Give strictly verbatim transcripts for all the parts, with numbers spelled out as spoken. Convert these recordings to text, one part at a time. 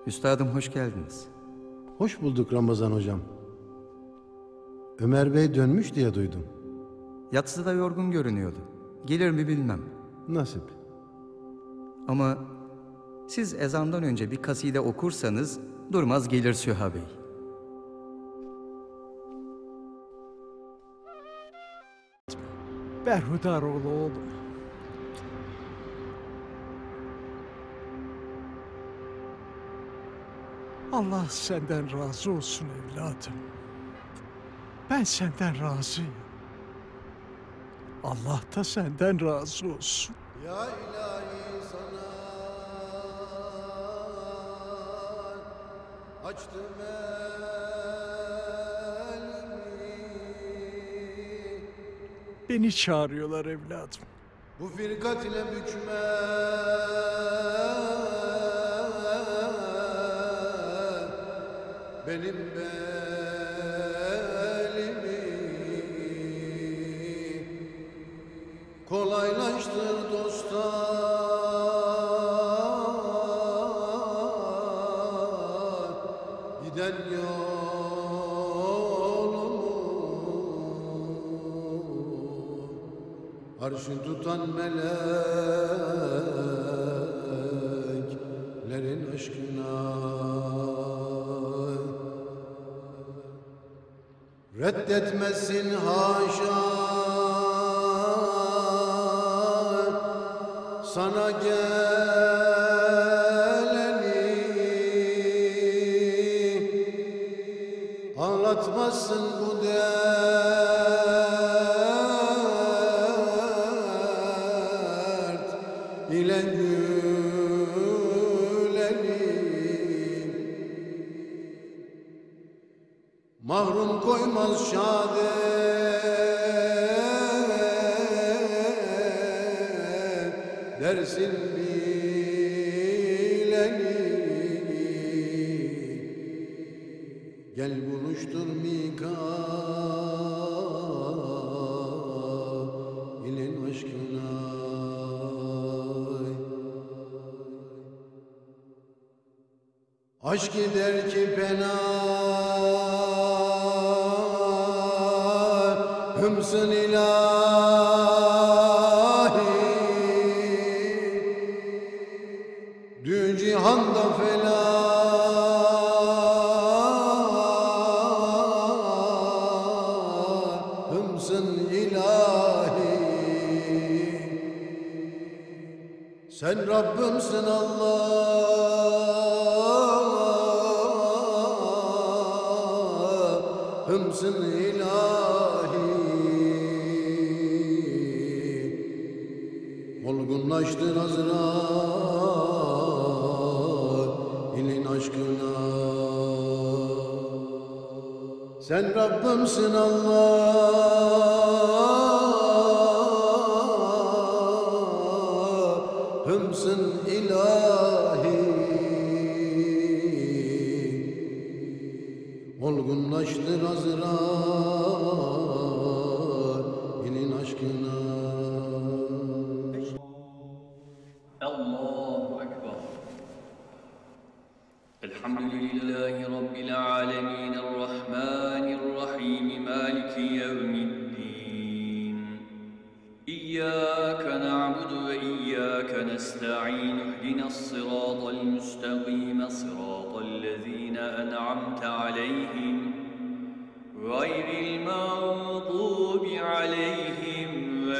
Üstadım hoş geldiniz. Hoş bulduk Ramazan hocam. Ömer Bey dönmüş diye duydum. Yatsıda yorgun görünüyordu. Gelir mi bilmem. Nasip. Ama siz ezandan önce bir kaside okursanız durmaz gelir Süha Bey. Berhudar ol oğlum. Allah senden razı olsun evladım. Ben senden razıyım. Allah da senden razı olsun. Ya ilahi sana açtım elimi. Beni çağırıyorlar evladım. Bu firkat ile bükme benim belimi, kolaylaştır dostlar giden yolumu, arşı tutan meleklerin aşkına. Reddetmesin haşa sana geleni, ağlatmasın bu dert ile güleni, mahrum koymaz şad dersin bileni. Gel buluştur Mikail'in aşkına. Aşk gider ki penahımsın ilahi, dü cihanda felahımsın ilahi. Sen Rabbimsin Allah'ımsın ilahi. Olgunlaştır Azrail'in aşkına. Sen Rabbimsin Allah'ımsın ilahi. Olgunlaştır Azrail'in aşkına. Allahu Ekber. Elhamdülillahi Rabbil alemin. Errahmanirrahim. Maliki yevmiddin. İyyâke na'budu ve iyyâke nesta'in. İhdinas sıratal müstakîm. Sıratallezîne en'amte aleyhim. Gayril mağdûbi aleyhim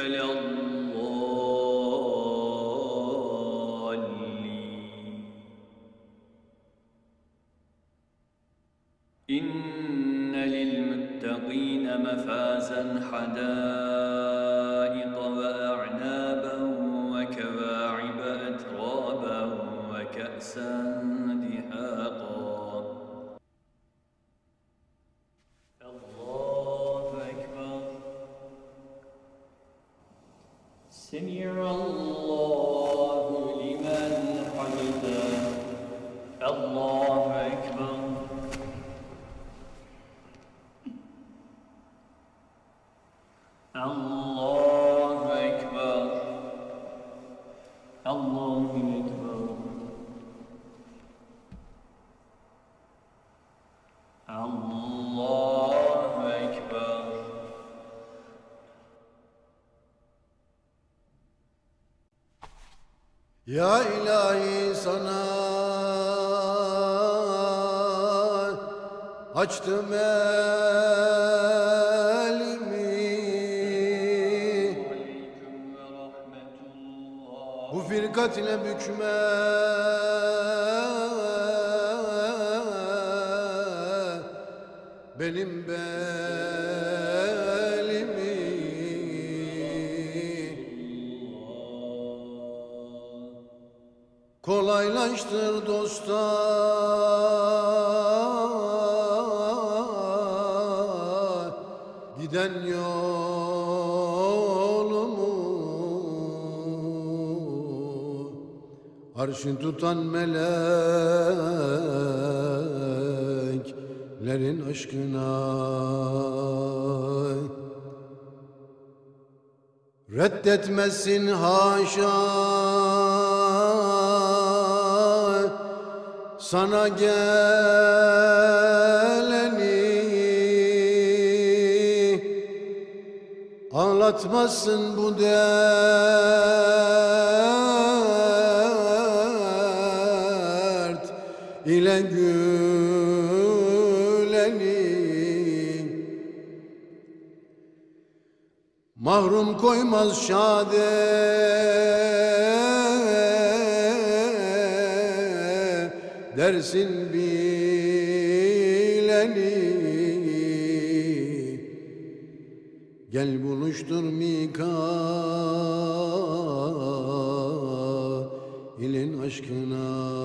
veleddâllîn. İnne lil muttaqîne mefâzen hadâiqa ve a'nâben ve kevâ'ibe etrâben ve ke'sen dihâqa. Allahu Ekber. Semi'allahu limen hamidah. Allahu Ekber. Allahu Ekber. Allahu Ekber. Ya ilahi sana açtım elimi, bu firkat ile bükme benim belimi. Kolaylaştır dostlar giden yolumu, arşı tutan meleklerin aşkına. Reddetmesin haşa sana geleni, ağlatmasın bu dert ile güleni. Mahrum koymaz şade dersin bileni. Gel buluştur Mikail'in aşkına.